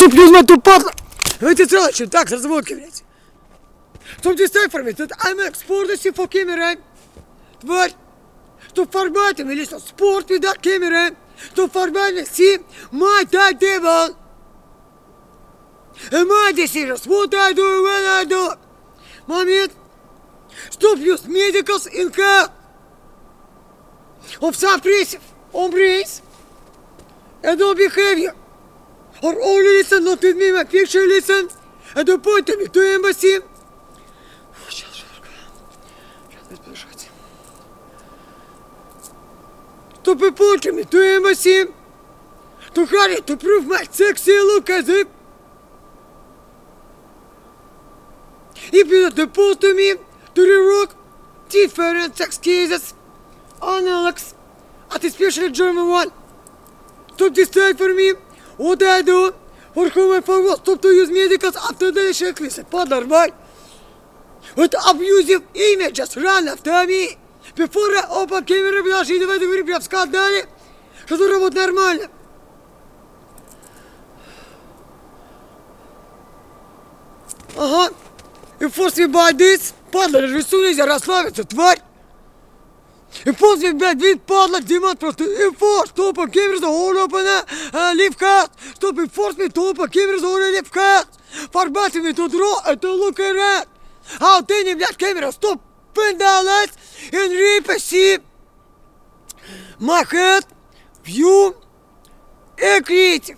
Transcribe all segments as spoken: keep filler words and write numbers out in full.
Ступню на ту падла! Давайте целочим, так, с разводки, блядь. Стоп, ты стой формит, это аймек, спорт, если фо камерой. Тварь! Стоп, фарбатом, или что, спорт, вида камерой. Стоп, фарбатом, си, май, тай, дебал. Май, десирос, вот I do, when I do. Момент. Stop use medicals in care of suppressive embrace and no behavior. Or only listen, not with me, my picture listen, and appoint me to embassy. Сейчас жарко. Сейчас бежать. Stop appointing me to embassy. To hurry to prove my sexy look as if. If you not opposed to me, to rework different sex cases, analogs, at especially German one. Stop decide for me what I do, for whom I forward. Stop to use medicals after the checklist. Подорвай. With abusive images run after me. Before I open camera, блядь, и давай говори, прям сказали, что тут работает нормально. Ага. И после by this, падла, рисуй нельзя расслабиться, тварь! И после, блядь, вид, падла, демон просто инфо, стопа, камера, all open, leave card, стоп, enforce me, стопа, камера, all leave card, фарбати me to draw, это look around, how ты, блядь, камера, стоп, pin down lights, and repassy, my head, view, and creative.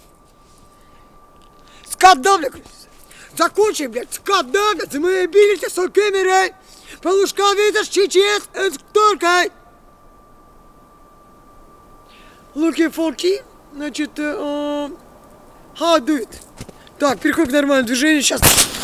Скандал, закончи, блядь, скат, да, блядь, мы билите с камерой, полушка видишь, чечет, торкай. Looking for key, значит, uh, how do it? Так, переходим к нормальному движению, сейчас.